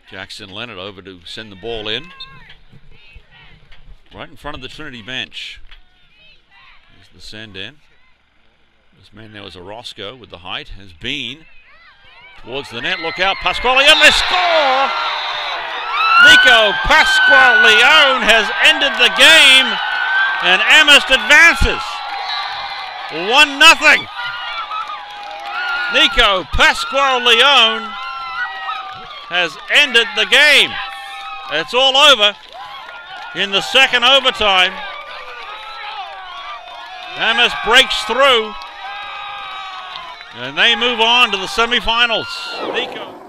Jackson Leonard over to send the ball in. Right in front of the Trinity bench. Here's the send in. This man there was a Roscoe with the height. Has Bean towards the net. Look out, Pascual-Leone, they score! Nico Pascual-Leone has ended the game, and Amherst advances 1-0. Nico Pascual-Leone has ended the game. It's all over in the second overtime. Amherst breaks through, and they move on to the semifinals. Nico.